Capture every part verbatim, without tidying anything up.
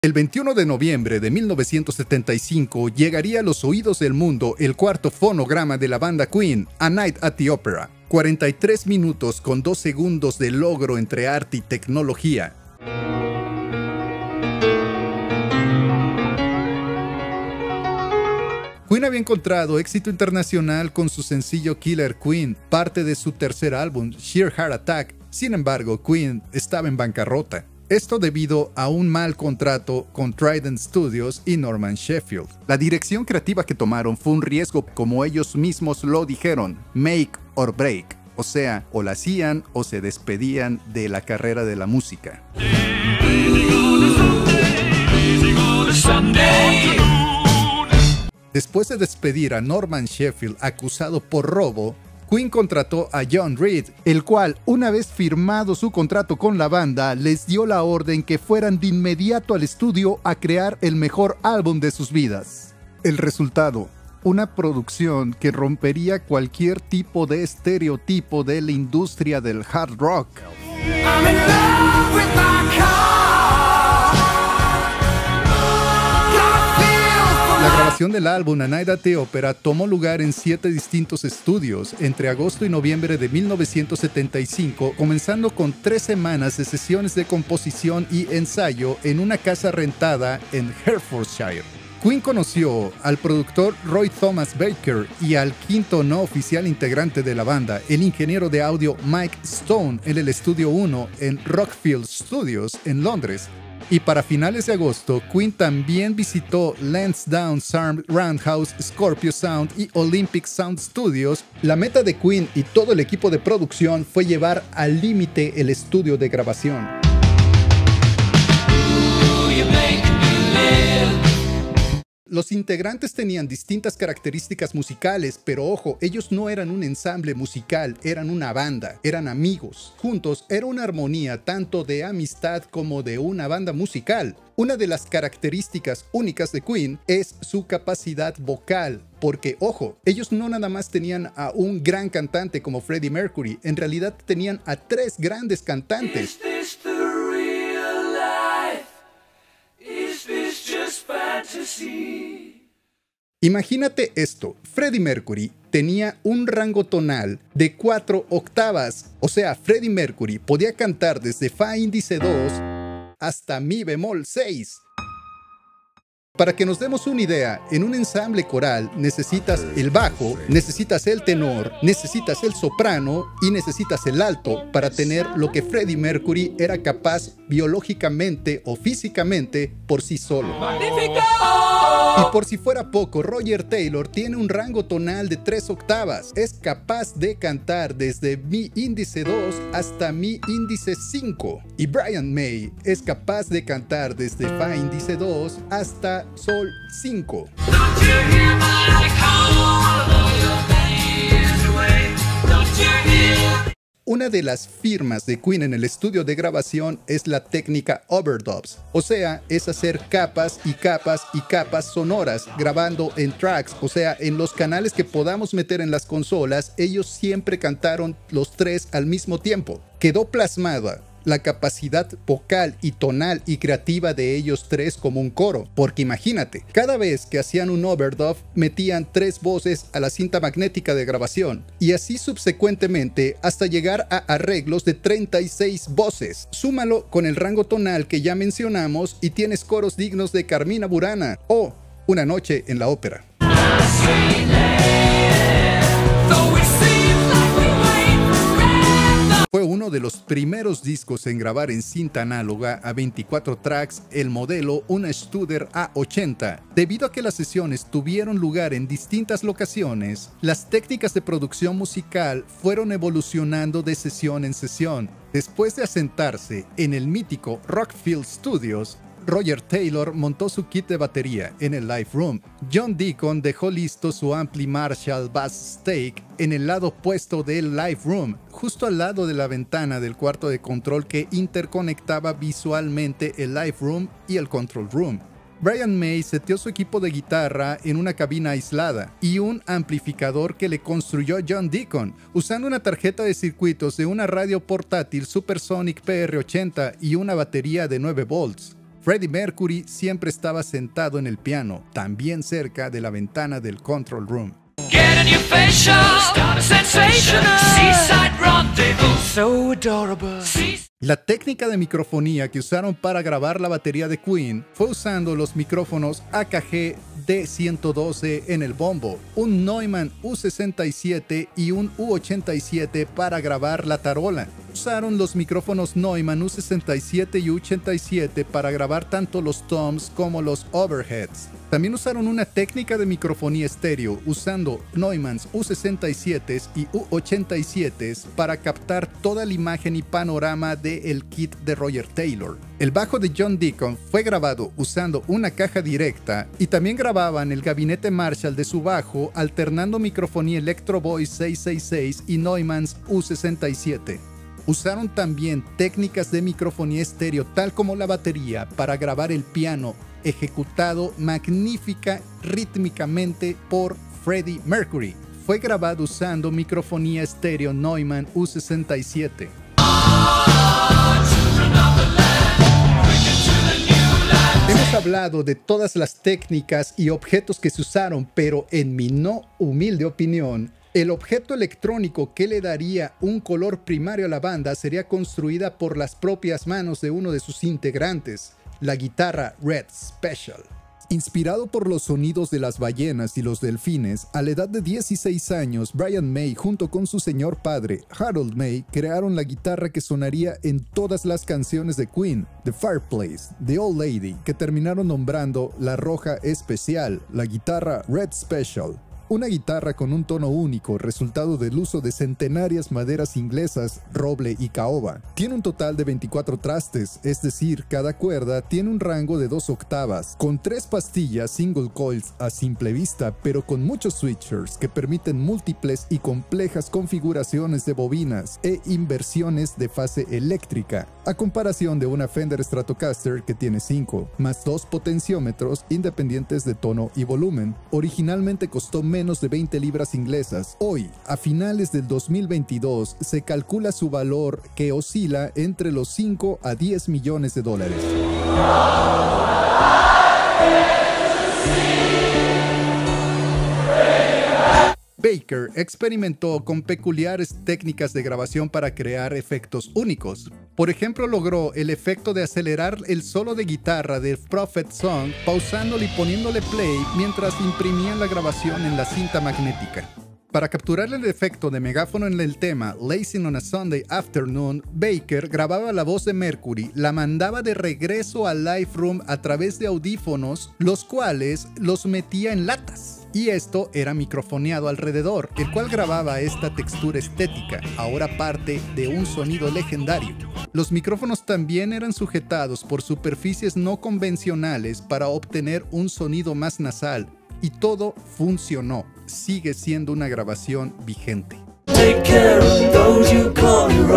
El veintiuno de noviembre de mil novecientos setenta y cinco llegaría a los oídos del mundo el cuarto fonograma de la banda Queen, A Night at the Opera. cuarenta y tres minutos con dos segundos de logro entre arte y tecnología. Queen había encontrado éxito internacional con su sencillo Killer Queen, parte de su tercer álbum, Sheer Heart Attack. Sin embargo, Queen estaba en bancarrota. Esto debido a un mal contrato con Trident Studios y Norman Sheffield. La dirección creativa que tomaron fue un riesgo, como ellos mismos lo dijeron, make or break. O sea, o la hacían o se despedían de la carrera de la música. Después de despedir a Norman Sheffield acusado por robo, Queen contrató a John Reid, el cual, una vez firmado su contrato con la banda, les dio la orden que fueran de inmediato al estudio a crear el mejor álbum de sus vidas. El resultado, una producción que rompería cualquier tipo de estereotipo de la industria del hard rock. I'm in love with my car. La grabación del álbum A Night at the Opera tomó lugar en siete distintos estudios entre agosto y noviembre de mil novecientos setenta y cinco, comenzando con tres semanas de sesiones de composición y ensayo en una casa rentada en Hertfordshire. Queen conoció al productor Roy Thomas Baker y al quinto no oficial integrante de la banda, el ingeniero de audio Mike Stone, en el estudio uno en Rockfield Studios en Londres. Y para finales de agosto, Queen también visitó Lansdowne Roundhouse, Scorpio Sound y Olympic Sound Studios. La meta de Queen y todo el equipo de producción fue llevar al límite el estudio de grabación. Los integrantes tenían distintas características musicales, pero ojo, ellos no eran un ensamble musical, eran una banda, eran amigos. Juntos era una armonía tanto de amistad como de una banda musical. Una de las características únicas de Queen es su capacidad vocal, porque ojo, ellos no nada más tenían a un gran cantante como Freddie Mercury, en realidad tenían a tres grandes cantantes. Imagínate esto, Freddie Mercury tenía un rango tonal de cuatro octavas, o sea, Freddie Mercury podía cantar desde Fa índice dos hasta Mi bemol seis. Para que nos demos una idea, en un ensamble coral necesitas el bajo, necesitas el tenor, necesitas el soprano y necesitas el alto para tener lo que Freddie Mercury era capaz biológicamente o físicamente por sí solo. ¡Magnífico! Y por si fuera poco, Roger Taylor tiene un rango tonal de tres octavas. Es capaz de cantar desde Mi índice dos hasta Mi índice cinco. Y Brian May es capaz de cantar desde Fa índice dos hasta Sol cinco. Una de las firmas de Queen en el estudio de grabación es la técnica overdubs, o sea, es hacer capas y capas y capas sonoras grabando en tracks, o sea, en los canales que podamos meter en las consolas. Ellos siempre cantaron los tres al mismo tiempo. Quedó plasmada la capacidad vocal y tonal y creativa de ellos tres como un coro, porque imagínate, cada vez que hacían un overdub metían tres voces a la cinta magnética de grabación y así subsecuentemente hasta llegar a arreglos de treinta y seis voces. Súmalo con el rango tonal que ya mencionamos y tienes coros dignos de Carmina Burana o Una noche en la ópera. Fue uno de los primeros discos en grabar en cinta análoga a veinticuatro tracks, el modelo una Studer A ochenta. Debido a que las sesiones tuvieron lugar en distintas locaciones, las técnicas de producción musical fueron evolucionando de sesión en sesión. Después de asentarse en el mítico Rockfield Studios, Roger Taylor montó su kit de batería en el Live Room. John Deacon dejó listo su ampli Marshall Bass Stake en el lado opuesto del Live Room, justo al lado de la ventana del cuarto de control que interconectaba visualmente el Live Room y el Control Room. Brian May seteó su equipo de guitarra en una cabina aislada y un amplificador que le construyó John Deacon, usando una tarjeta de circuitos de una radio portátil Supersonic P R ochenta y una batería de nueve volts. Freddie Mercury siempre estaba sentado en el piano, también cerca de la ventana del control room. Get a new facial, sensational, seaside rendezvous, so adorable. La técnica de microfonía que usaron para grabar la batería de Queen fue usando los micrófonos A K G D ciento doce en el bombo, un Neumann U sesenta y siete y un U ochenta y siete para grabar la tarola. Usaron los micrófonos Neumann U sesenta y siete y U ochenta y siete para grabar tanto los toms como los overheads. También usaron una técnica de microfonía estéreo usando Neumanns U sesenta y siete y U ochenta y siete para captar toda la imagen y panorama del kit de Roger Taylor. El bajo de John Deacon fue grabado usando una caja directa y también grababan el gabinete Marshall de su bajo alternando microfonía Electro Voice seiscientos sesenta y seis y Neumanns U sesenta y siete. Usaron también técnicas de microfonía estéreo tal como la batería para grabar el piano, ejecutado magnífica rítmicamente por Freddie Mercury. Fue grabado usando microfonía estéreo Neumann U sesenta y siete. Hemos hablado de todas las técnicas y objetos que se usaron, pero en mi no humilde opinión, el objeto electrónico que le daría un color primario a la banda sería construida por las propias manos de uno de sus integrantes, la guitarra Red Special. Inspirado por los sonidos de las ballenas y los delfines, a la edad de dieciséis años, Brian May junto con su señor padre, Harold May, crearon la guitarra que sonaría en todas las canciones de Queen, The Fireplace, The Old Lady, que terminaron nombrando la Roja Especial, la guitarra Red Special. Una guitarra con un tono único, resultado del uso de centenarias maderas inglesas, roble y caoba. Tiene un total de veinticuatro trastes, es decir, cada cuerda tiene un rango de dos octavas, con tres pastillas single coils a simple vista, pero con muchos switchers que permiten múltiples y complejas configuraciones de bobinas e inversiones de fase eléctrica, a comparación de una Fender Stratocaster que tiene cinco, más dos potenciómetros independientes de tono y volumen. Originalmente costó menos menos de veinte libras inglesas. Hoy, a finales del dos mil veintidós, se calcula su valor que oscila entre los cinco a diez millones de dólares. Baker experimentó con peculiares técnicas de grabación para crear efectos únicos. Por ejemplo, logró el efecto de acelerar el solo de guitarra de Prophet Song pausándole y poniéndole play mientras imprimían la grabación en la cinta magnética. Para capturar el efecto de megáfono en el tema Lazing on a Sunday Afternoon, Baker grababa la voz de Mercury, la mandaba de regreso al Live Room a través de audífonos, los cuales los metía en latas. Y esto era microfoneado alrededor, el cual grababa esta textura estética, ahora parte de un sonido legendario. Los micrófonos también eran sujetados por superficies no convencionales para obtener un sonido más nasal, y todo funcionó. Sigue siendo una grabación vigente. Take care of those you call your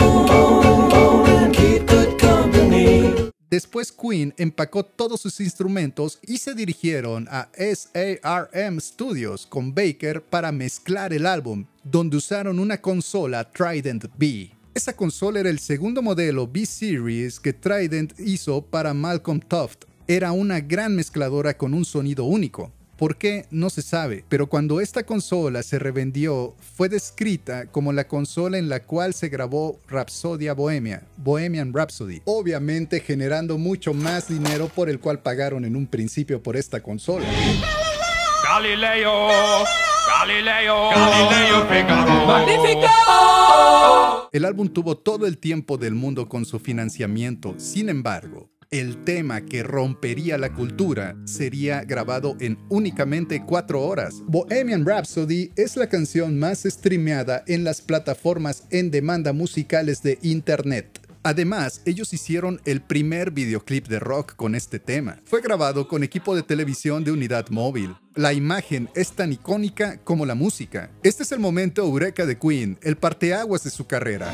own, and keep good company. Después Queen empacó todos sus instrumentos y se dirigieron a S A R M Studios con Baker para mezclar el álbum, donde usaron una consola Trident B. Esa consola era el segundo modelo B-Series que Trident hizo para Malcolm Tuft. Era una gran mezcladora con un sonido único. ¿Por qué? No se sabe, pero cuando esta consola se revendió, fue descrita como la consola en la cual se grabó Rhapsodia Bohemia, Bohemian Rhapsody, obviamente generando mucho más dinero por el cual pagaron en un principio por esta consola. Galileo, Galileo, Galileo Figaro. ¡Magnífico! El álbum tuvo todo el tiempo del mundo con su financiamiento, sin embargo, el tema que rompería la cultura sería grabado en únicamente cuatro horas. Bohemian Rhapsody es la canción más streameada en las plataformas en demanda musicales de internet. Además, ellos hicieron el primer videoclip de rock con este tema. Fue grabado con equipo de televisión de unidad móvil. La imagen es tan icónica como la música. Este es el momento eureka de Queen, el parteaguas de su carrera.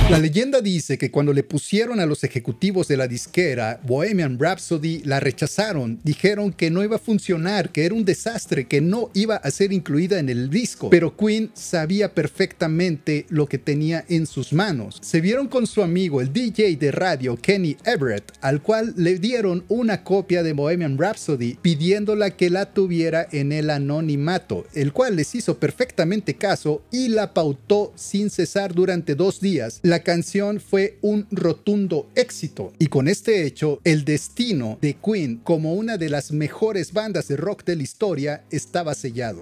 La leyenda dice que cuando le pusieron a los ejecutivos de la disquera Bohemian Rhapsody la rechazaron, dijeron que no iba a funcionar, que era un desastre, que no iba a ser incluida en el disco, pero Queen sabía perfectamente lo que tenía en sus manos. Se vieron con su amigo el D J de radio Kenny Everett, al cual le dieron una copia de Bohemian Rhapsody pidiéndola que la tuviera en el anonimato, el cual les hizo perfectamente caso y la pautó sin cesar durante dos días. La canción fue un rotundo éxito y con este hecho el destino de Queen como una de las mejores bandas de rock de la historia estaba sellado.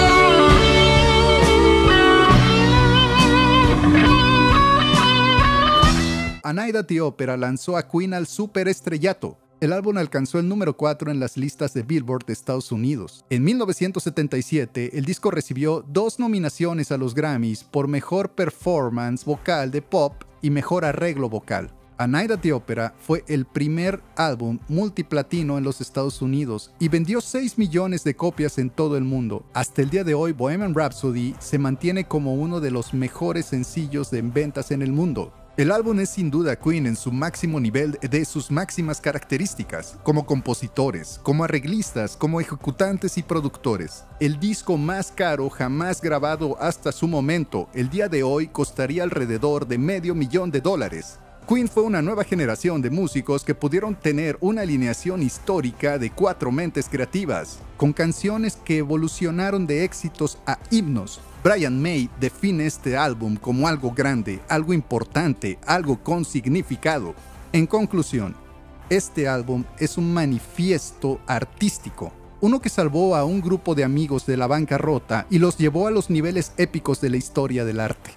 A Night at the Opera lanzó a Queen al superestrellato. El álbum alcanzó el número cuatro en las listas de Billboard de Estados Unidos. En mil novecientos setenta y siete, el disco recibió dos nominaciones a los Grammys por Mejor Performance Vocal de Pop y Mejor Arreglo Vocal. A Night at the Opera fue el primer álbum multiplatino en los Estados Unidos y vendió seis millones de copias en todo el mundo. Hasta el día de hoy, Bohemian Rhapsody se mantiene como uno de los mejores sencillos de ventas en el mundo. El álbum es sin duda Queen en su máximo nivel de sus máximas características, como compositores, como arreglistas, como ejecutantes y productores. El disco más caro jamás grabado hasta su momento, el día de hoy costaría alrededor de medio millón de dólares. Queen fue una nueva generación de músicos que pudieron tener una alineación histórica de cuatro mentes creativas, con canciones que evolucionaron de éxitos a himnos. Brian May define este álbum como algo grande, algo importante, algo con significado. En conclusión, este álbum es un manifiesto artístico, uno que salvó a un grupo de amigos de la bancarrota y los llevó a los niveles épicos de la historia del arte.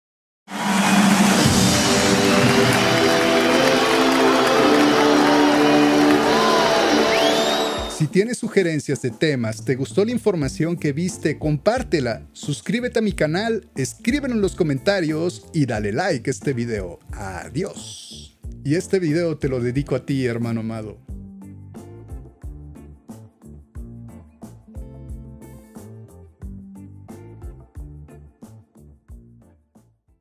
Si tienes sugerencias de temas, te gustó la información que viste, compártela, suscríbete a mi canal, escríbelo en los comentarios y dale like a este video. Adiós. Y este video te lo dedico a ti, hermano amado.